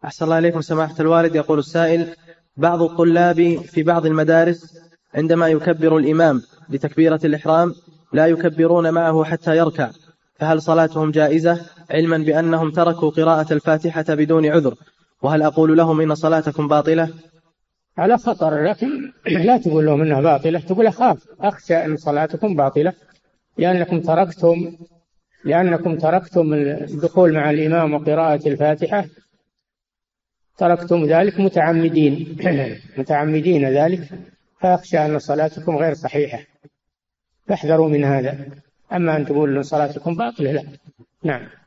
أحسن الله إليكم سماحة الوالد. يقول السائل: بعض الطلاب في بعض المدارس عندما يكبر الإمام لتكبيرة الإحرام لا يكبرون معه حتى يركع، فهل صلاتهم جائزة علما بأنهم تركوا قراءة الفاتحة بدون عذر؟ وهل أقول لهم إن صلاتكم باطلة؟ على خطر، لكن لا تقول لهم إنها باطلة، تقول أخشى أن صلاتكم باطلة لأنكم تركتم الدخول مع الإمام وقراءة الفاتحة، تركتم ذلك متعمدين ذلك، فأخشى أن صلاتكم غير صحيحة، فاحذروا من هذا. أما أن تقولوا أن صلاتكم باطلة، لا. نعم.